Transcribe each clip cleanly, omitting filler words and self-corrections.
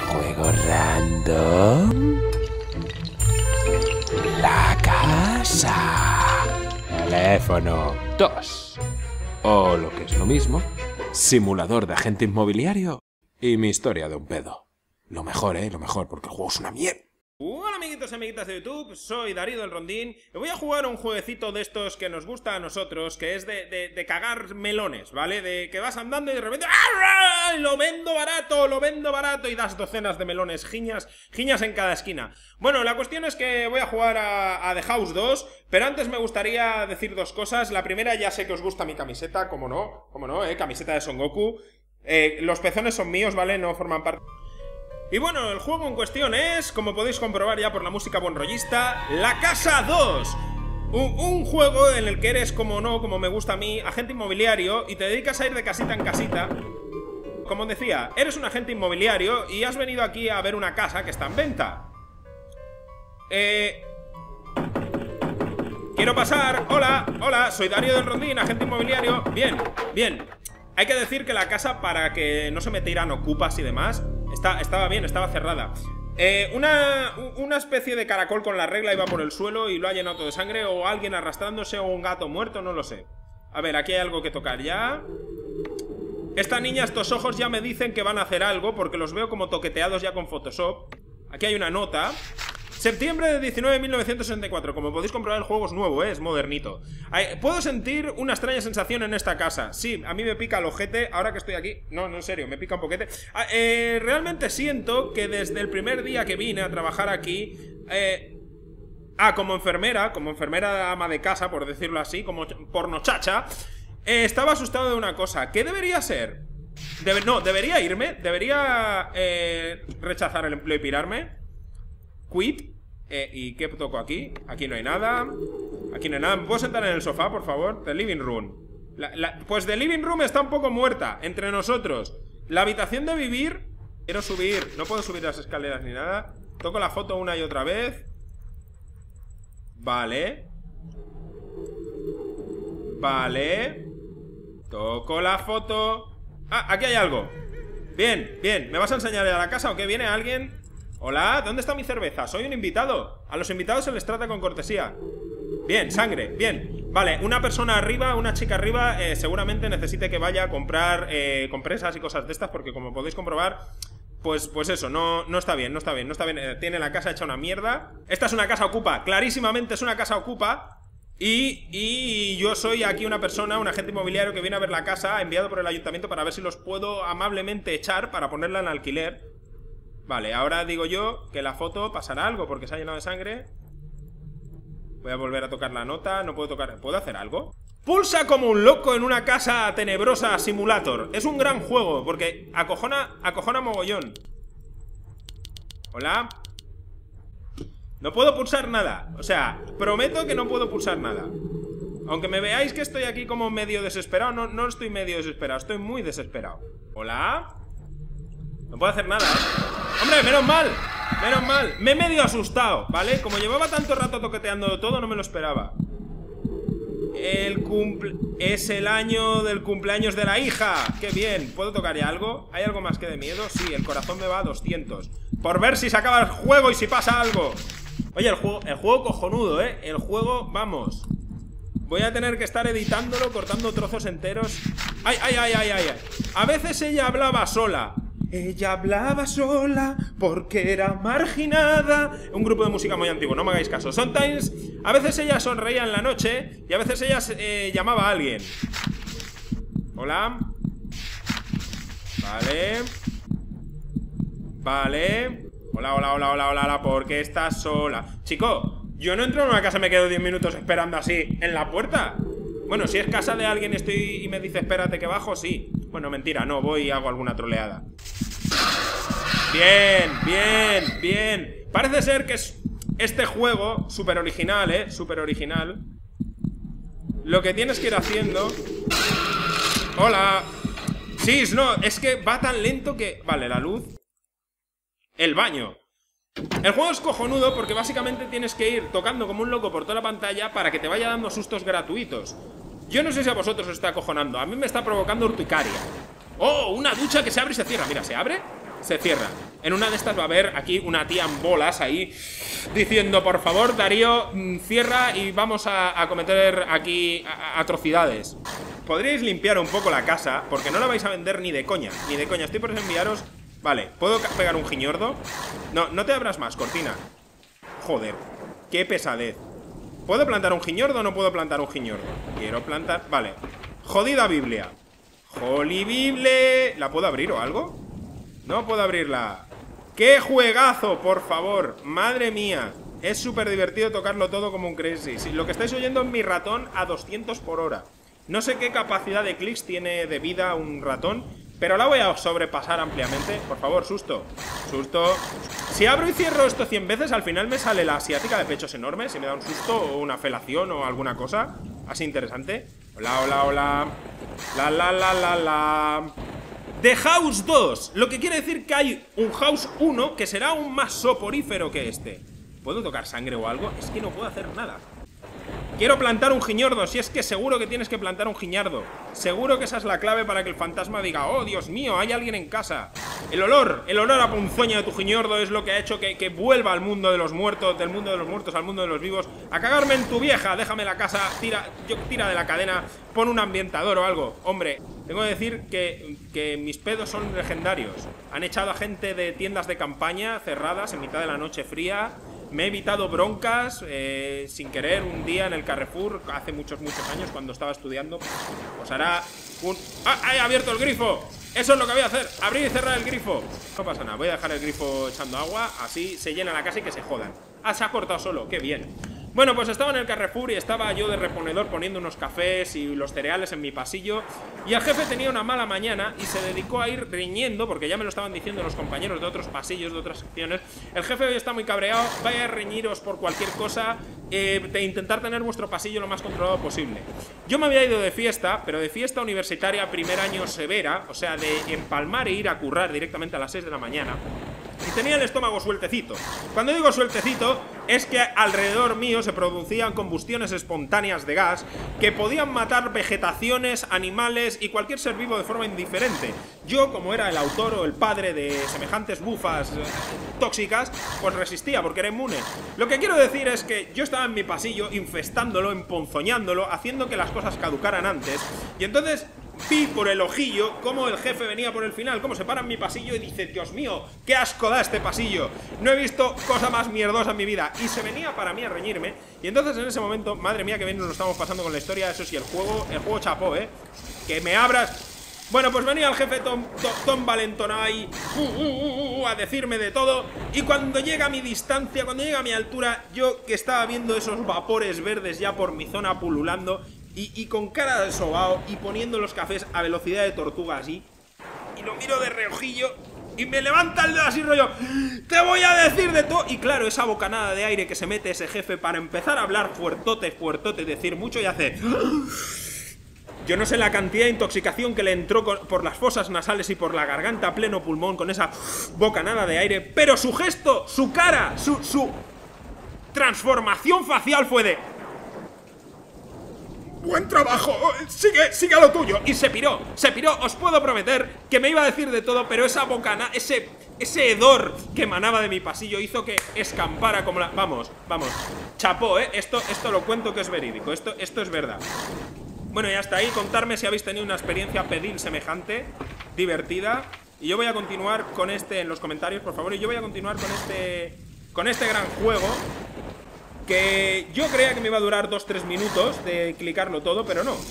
Juego random. La casa. Teléfono 2. O lo que es lo mismo, simulador de agente inmobiliario y mi historia de un pedo. Lo mejor, lo mejor, porque el juego es una mierda. Hola amiguitos y amiguitas de YouTube, soy Darío del Rondín y voy a jugar a un jueguecito de estos que nos gusta a nosotros, que es de cagar melones, ¿vale? De que vas andando y de repente ¡ah! Lo vendo barato y das docenas de melones, giñas en cada esquina. Bueno, la cuestión es que voy a jugar a The House 2, pero antes me gustaría decir dos cosas. La primera, ya sé que os gusta mi camiseta, cómo no, camiseta de Son Goku. Los pezones son míos, ¿vale? No forman parte... Y bueno, el juego en cuestión es, como podéis comprobar ya por la música buenrollista, La Casa 2. Un juego en el que eres, como no, como me gusta a mí, agente inmobiliario y te dedicas a ir de casita en casita. Como decía, eres un agente inmobiliario y has venido aquí a ver una casa que está en venta. Quiero pasar. Hola, soy Darío del Rondín, agente inmobiliario. Bien. Hay que decir que la casa, para que no se me tiran ocupas y demás, estaba bien, estaba cerrada. Una especie de caracol con la regla iba por el suelo y lo ha llenado todo de sangre, o alguien arrastrándose, o un gato muerto, no lo sé. A ver, aquí hay algo que tocar ya. Esta niña, estos ojos ya me dicen que van a hacer algo, porque los veo como toqueteados ya con Photoshop. Aquí hay una nota. Septiembre de 19 de 1964. Como podéis comprobar, el juego es nuevo, es modernito. Puedo sentir una extraña sensación en esta casa. Sí, a mí me pica el ojete. Ahora que estoy aquí, no, en serio, me pica un poquete. Realmente siento que desde el primer día que vine a trabajar aquí, como enfermera ama de casa, por decirlo así, como pornochacha, estaba asustado de una cosa. ¿Qué debería ser? ¿Debería irme? ¿Debería rechazar el empleo y pirarme? Quit. ¿Y qué toco aquí? Aquí no hay nada. Aquí no hay nada. ¿Me puedo sentar en el sofá, por favor? The living room. Pues the living room está un poco muerta entre nosotros. La habitación de vivir. Quiero subir. No puedo subir las escaleras ni nada. Toco la foto una y otra vez. Vale. Toco la foto. Aquí hay algo. Bien. ¿Me vas a enseñar a la casa o qué? ¿Viene alguien? Hola, ¿dónde está mi cerveza? Soy un invitado. A los invitados se les trata con cortesía. Bien, sangre, bien. Vale, una persona arriba, una chica arriba, seguramente necesite que vaya a comprar compresas y cosas de estas, porque como podéis comprobar, pues eso, no está bien. Tiene la casa hecha una mierda. Esta es una casa ocupa, clarísimamente es una casa ocupa. Y yo soy aquí una persona, un agente inmobiliario que viene a ver la casa, enviado por el ayuntamiento para ver si los puedo amablemente echar para ponerla en alquiler. Vale, ahora digo yo que la foto pasará algo porque se ha llenado de sangre. Voy a volver a tocar la nota. No puedo tocar... ¿Puedo hacer algo? Pulsa como un loco en una casa tenebrosa simulator. Es un gran juego porque acojona mogollón. Hola. No puedo pulsar nada. O sea, prometo que no puedo pulsar nada. Aunque me veáis que estoy aquí como medio desesperado, no estoy medio desesperado, estoy muy desesperado. Hola. No puedo hacer nada, ¡Hombre, menos mal! Me he medio asustado, ¿vale? Como llevaba tanto rato toqueteando todo, no me lo esperaba. Es el año del cumpleaños de la hija. ¡Qué bien! ¿Puedo tocar ya algo? ¿Hay algo más que de miedo? Sí, el corazón me va a 200. Por ver si se acaba el juego y si pasa algo. Oye, el juego cojonudo, ¿eh? El juego, vamos. Voy a tener que estar editándolo, cortando trozos enteros. ¡Ay! A veces ella hablaba sola. Ella hablaba sola porque era marginada. Un grupo de música muy antiguo, no me hagáis caso. Sometimes, a veces ella sonreía en la noche y a veces ella llamaba a alguien. Hola. Vale. Hola, ¿por qué estás sola? Chico, yo no entro en una casa y me quedo 10 minutos esperando así en la puerta. Bueno, si es casa de alguien y me dice espérate que bajo, sí. Bueno, mentira, no, voy y hago alguna troleada. Bien. Parece ser que es este juego súper original, súper original. Lo que tienes que ir haciendo... Hola. Sí, no, es que va tan lento que... Vale, la luz. El baño. El juego es cojonudo porque básicamente tienes que ir tocando como un loco por toda la pantalla para que te vaya dando sustos gratuitos. Yo no sé si a vosotros os está acojonando. A mí me está provocando urticaria. ¡Oh! Una ducha que se abre y se cierra. Mira, se abre se cierra. En una de estas va a haber aquí una tía en bolas ahí diciendo, por favor, Darío, cierra y vamos a cometer aquí atrocidades. Podríais limpiar un poco la casa, porque no la vais a vender ni de coña. Ni de coña, estoy por enviaros. Vale, ¿puedo pegar un giñordo? No, no te abras más, Cortina. Joder, qué pesadez. ¿Puedo plantar un giñordo o no puedo plantar un giñordo? Quiero plantar... Vale. Jodida Biblia. Holy Bible. ¿La puedo abrir o algo? No puedo abrirla. ¡Qué juegazo, por favor! ¡Madre mía! Es súper divertido tocarlo todo como un crazy. Lo que estáis oyendo es mi ratón a 200 por hora. No sé qué capacidad de clics tiene de vida un ratón, pero la voy a sobrepasar ampliamente. Por favor, susto. Susto. Si abro y cierro esto 100 veces, al final me sale la asiática de pechos enormes y me da un susto o una felación o alguna cosa así interesante. Hola, hola, hola. La. The House 2, lo que quiere decir que hay un House 1 que será aún más soporífero que este. ¿Puedo tocar sangre o algo? Es que no puedo hacer nada. Quiero plantar un giñordo, si es que seguro que tienes que plantar un giñardo. Seguro que esa es la clave para que el fantasma diga, oh, Dios mío, hay alguien en casa. El olor a ponzoña de tu giñordo es lo que ha hecho que vuelva al mundo de los muertos, del mundo de los muertos al mundo de los vivos. A cagarme en tu vieja, déjame la casa, tira de la cadena, pon un ambientador o algo. Hombre, tengo que decir que mis pedos son legendarios. Han echado a gente de tiendas de campaña cerradas en mitad de la noche fría. Me he evitado broncas sin querer un día en el Carrefour, hace muchos años, cuando estaba estudiando. Pues hará un... ¡Ah! ¡He abierto el grifo! Eso es lo que voy a hacer, abrir y cerrar el grifo. No pasa nada, voy a dejar el grifo echando agua, así se llena la casa y que se jodan. Ah, se ha cortado solo, qué bien. Bueno, pues estaba en el Carrefour y estaba yo de reponedor poniendo unos cafés y los cereales en mi pasillo. Y el jefe tenía una mala mañana y se dedicó a ir riñendo, porque ya me lo estaban diciendo los compañeros de otros pasillos, de otras secciones. El jefe hoy está muy cabreado, vaya a reñiros por cualquier cosa, de intentar tener vuestro pasillo lo más controlado posible. Yo me había ido de fiesta, pero de fiesta universitaria primer año severa, o sea, de empalmar e ir a currar directamente a las 6 de la mañana. Y tenía el estómago sueltecito. Cuando digo sueltecito, es que alrededor mío se producían combustiones espontáneas de gas que podían matar vegetaciones, animales y cualquier ser vivo de forma indiferente. Yo, como era el autor o el padre de semejantes bufas tóxicas, pues resistía porque era inmune. Lo que quiero decir es que yo estaba en mi pasillo infestándolo, emponzoñándolo, haciendo que las cosas caducaran antes. Y entonces... vi por el ojillo cómo el jefe venía por el final, cómo se para en mi pasillo y dice, Dios mío, qué asco da este pasillo. No he visto cosa más mierdosa en mi vida. Y se venía para mí a reñirme. Y entonces en ese momento, madre mía, que bien nos lo estamos pasando con la historia. Eso sí, el juego chapó, que me abras. Bueno, pues venía el jefe Tom Valentón ahí a decirme de todo. Y cuando llega a mi distancia, cuando llega a mi altura, yo que estaba viendo esos vapores verdes ya por mi zona pululando, y con cara de sobao y poniendo los cafés a velocidad de tortuga así, y lo miro de reojillo y me levanta el dedo así rollo, te voy a decir de todo. Y claro, esa bocanada de aire que se mete ese jefe para empezar a hablar fuertote, decir mucho, y hace... Yo no sé la cantidad de intoxicación que le entró por las fosas nasales y por la garganta a pleno pulmón con esa bocanada de aire, pero su gesto, su cara, su transformación facial fue de... buen trabajo, sigue a lo tuyo. Y se piró, os puedo prometer que me iba a decir de todo, pero esa bocana, ese hedor que emanaba de mi pasillo hizo que escampara como la... Vamos, chapó, esto lo cuento que es verídico, esto es verdad. Bueno, y hasta ahí, contarme si habéis tenido una experiencia pedil semejante, divertida. Y yo voy a continuar con en los comentarios, por favor, y yo voy a continuar con este gran juego, que yo creía que me iba a durar 2-3 minutos de clicarlo todo, pero no.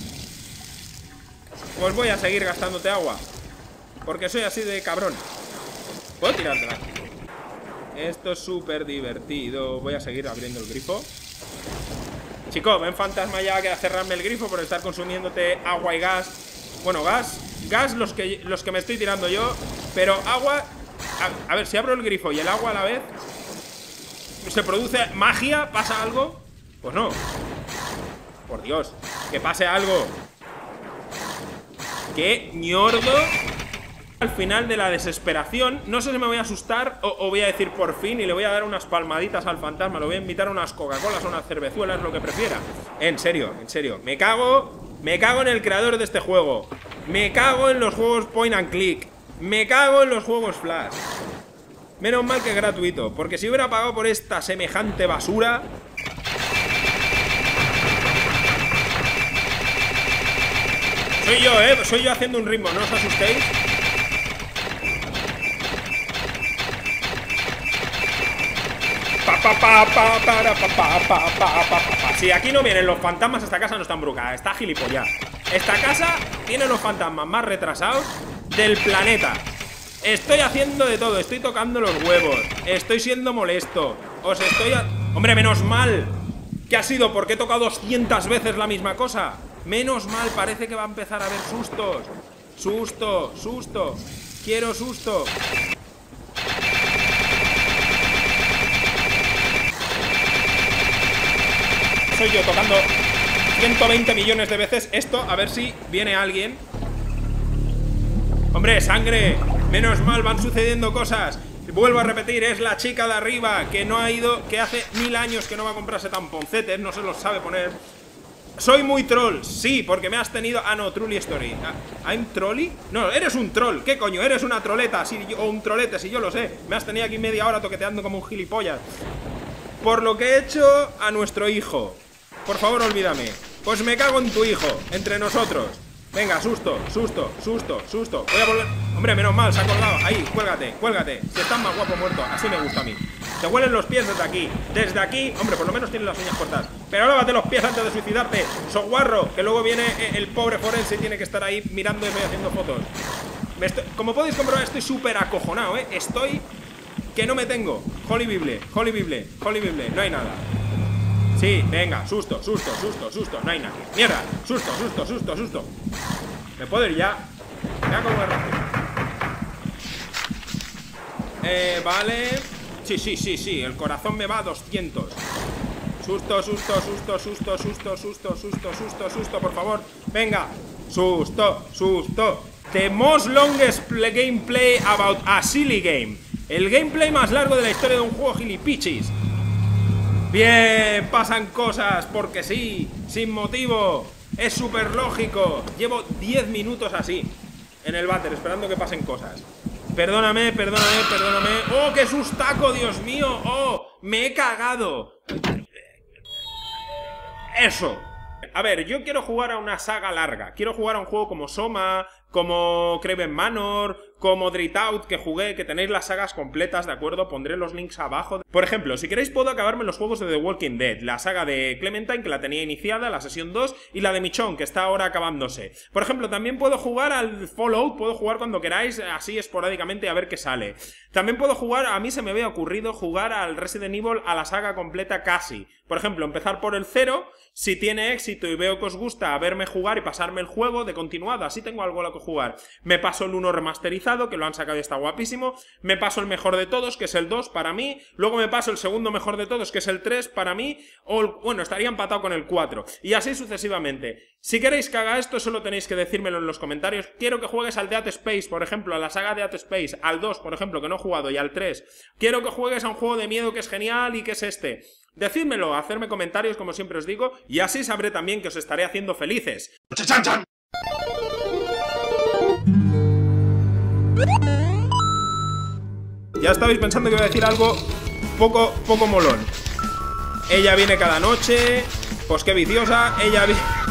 Pues voy a seguir gastándote agua, porque soy así de cabrón. ¿Puedo tirártela? Esto es súper divertido. Voy a seguir abriendo el grifo. Chico, ven fantasma ya que a cerrarme el grifo por estar consumiéndote agua y gas. Bueno, gas los que me estoy tirando yo, pero agua... A ver, si abro el grifo y el agua a la vez... ¿se produce magia? ¿Pasa algo? Pues no. Por Dios, que pase algo. ¡Qué ñordo! Al final de la desesperación, no sé si me voy a asustar o voy a decir por fin y le voy a dar unas palmaditas al fantasma. Le voy a invitar a unas Coca-Colas o unas cervezuelas, lo que prefiera. En serio. Me cago en el creador de este juego. Me cago en los juegos point and click. Me cago en los juegos Flash. Menos mal que es gratuito, porque si hubiera pagado por esta semejante basura... Soy yo haciendo un ritmo, no os asustéis. Si aquí no vienen los fantasmas, esta casa no está embrucada, está gilipollas. Esta casa tiene los fantasmas más retrasados del planeta. Estoy haciendo de todo, estoy tocando los huevos, estoy siendo molesto, Hombre, menos mal que ha sido porque he tocado 200 veces la misma cosa. Menos mal, parece que va a empezar a haber sustos. Susto, susto, quiero susto. Soy yo tocando 120 millones de veces esto, a ver si viene alguien. Hombre, sangre. Menos mal, van sucediendo cosas. Vuelvo a repetir, es la chica de arriba que no ha ido, que hace 1000 años que no va a comprarse tamponcetes, no se los sabe poner. Soy muy troll, sí, porque me has tenido... Ah, no, Truly Story. ¿I'm trolly? No, eres un troll. ¿Qué coño? Eres una troleta, o un trolete, si yo lo sé. Me has tenido aquí media hora toqueteando como un gilipollas. Por lo que he hecho a nuestro hijo. Por favor, olvídame. Pues me cago en tu hijo, entre nosotros. Venga, susto, susto, susto, susto. Voy a volver... Hombre, menos mal, se ha colgado. Ahí, cuélgate, cuélgate. Si estás más guapo muerto, así me gusta a mí. Te huelen los pies desde aquí. Desde aquí, hombre, por lo menos tienes las uñas cortadas. Pero lávate los pies antes de suicidarte. Soguarro, que luego viene el pobre forense y tiene que estar ahí mirando y haciendo fotos. Como podéis comprobar, estoy súper acojonado, ¿eh? Estoy... que no me tengo. Holy Bible, Holy Bible, Holy Bible. No hay nada. Sí, venga, susto, susto, susto, susto. No hay nadie. Mierda, susto, susto, susto, susto. ¿Me puedo ir ya? Mira cómo es rápido. Vale. Sí, el corazón me va a 200. Susto, susto, susto, susto, susto, susto, susto, susto, susto, por favor. Venga. Susto, susto. The most longest gameplay about a silly game. El gameplay más largo de la historia de un juego gilipichis. Bien, pasan cosas porque sí, sin motivo. Es súper lógico. Llevo 10 minutos así en el váter, esperando que pasen cosas. Perdóname, perdóname, perdóname. ¡Oh, qué sustaco, Dios mío! ¡Oh, me he cagado! Eso. A ver, yo quiero jugar a una saga larga. Quiero jugar a un juego como Soma, como Craven Manor, como Dread Out, que jugué, que tenéis las sagas completas, ¿de acuerdo? Pondré los links abajo. Por ejemplo, si queréis puedo acabarme los juegos de The Walking Dead, la saga de Clementine, que la tenía iniciada, la sesión 2, y la de Michonne, que está ahora acabándose. Por ejemplo, también puedo jugar al Fallout, puedo jugar cuando queráis, así esporádicamente, a ver qué sale. También puedo jugar, a mí se me había ocurrido jugar al Resident Evil, a la saga completa casi. Por ejemplo, empezar por el 0, si tiene éxito y veo que os gusta verme jugar y pasarme el juego de continuado, así tengo algo a lo que jugar. Me paso el 1 remasterizado, que lo han sacado y está guapísimo. Me paso el mejor de todos, que es el 2 para mí. Luego me paso el segundo mejor de todos, que es el 3 para mí. O bueno, estaría empatado con el 4. Y así sucesivamente. Si queréis que haga esto, solo tenéis que decírmelo en los comentarios. Quiero que juegues al Dead Space, por ejemplo, a la saga Dead Space, al 2, por ejemplo, que no he jugado, y al 3. Quiero que juegues a un juego de miedo que es genial y que es este. Decídmelo, hacerme comentarios, como siempre os digo, y así sabré también que os estaré haciendo felices. ¡Chan, chan! Ya estabais pensando que iba a decir algo poco molón. Ella viene cada noche, pues qué viciosa, ella viene...